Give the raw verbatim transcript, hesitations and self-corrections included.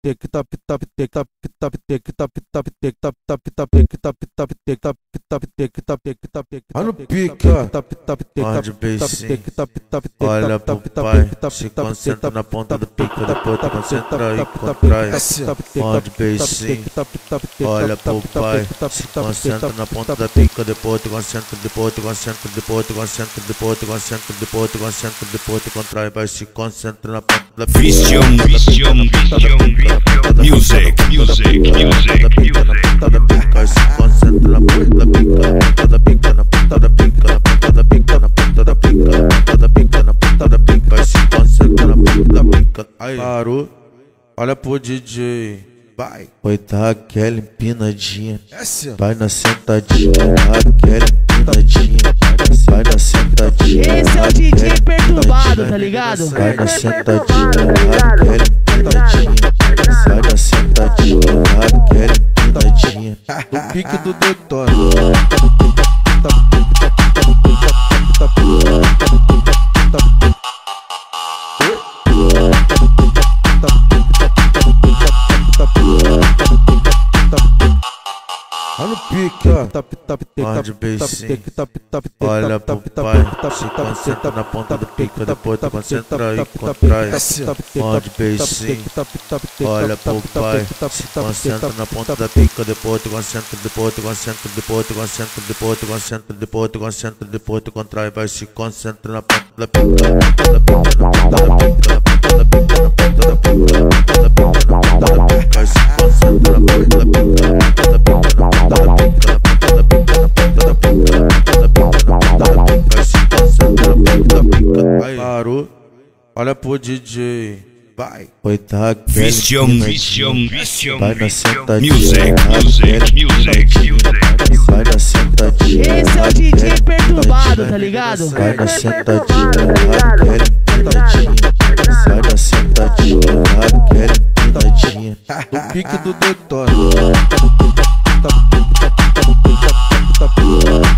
no pica, pode beicinho, olha pro pai, se concentra na ponta do pica, depois tu concentra e contrai. Pode beicinho, olha pro pai, se concentra na ponta da pica, depois tu concentra, depois tu concentra, depois tu concentra, depois tu concentra, depois tu concentra, depois tu contrai, vai se concentra na ponta da pica. Vision, vision, vision, music, music, music, music. Vai se concentra na ponta da pica, na ponta da pica, na ponta da pica, na ponta da pica, na ponta da pica, na ponta da pica, na ponta da pica. Vai se concentra na ponta da pica. Aí parou, olha pro D J. Vai, oi, tá aquela empinadinha, vai na sentadinha, aquela empinadinha, vai na sentadinha. Esse é o D J perturbado, tá ligado? Vai na sentadinha, aquela empinadinha, vai na sentadinha, aquela empinadinha. No pique do detone. Olha no pique, ó, pode beicinho, olha pro pai, se concentra na ponta do pica, depois tu concentra e contrai. Pode beicinho, olha pro pai, se concentra na ponta da pica, depois tu concentra, depois tu concentra, depois tu concentra, depois tu concentra, depois tu concentra, depois tu contrai, vai se concentra na ponta da pica, na ponta da pica, na ponta da pica, na ponta da pica, na ponta da pica, na ponta da pica, na ponta da pica, vai se concentra na ponta da pica, na ponta da pica, na ponta da pica. Parou, olha pro D J. Vai, oi, tá aquela Vision, vision, vision, vai na sentadinha, music, music, music, music. vai na sentadinha. Esse é o D J perturbado, tá ligado? Vai na sentadinha, aquela empinadinha, vai na sentadinha, aquela empinadinha. No pique do detone.